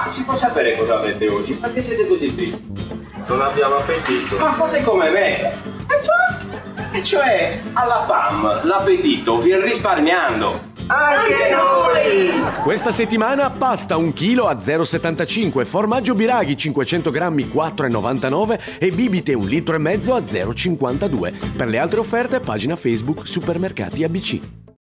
Ma si può sapere cosa avete oggi? Perché siete così tristi? Non abbiamo appetito. Ma fate come me! E cioè, alla PAM, l'appetito vi risparmiando! Anche noi! Questa settimana pasta 1 chilo a 0,75, formaggio Biraghi 500 grammi 4,99 e bibite 1,5 litri a 0,52. Per le altre offerte, pagina Facebook Supermercati ABC.